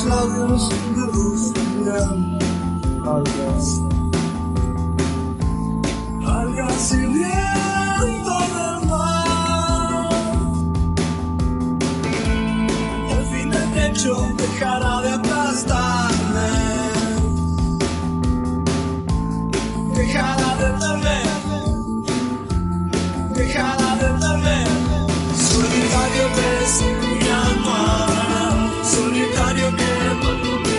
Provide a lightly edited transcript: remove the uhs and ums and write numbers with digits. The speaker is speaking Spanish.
labios de lucirán algas y viento del mar. Al fin el techo dejará de aplastarme, dejará de temer, dejará de temer. Solitario que sin mi alma, solitario que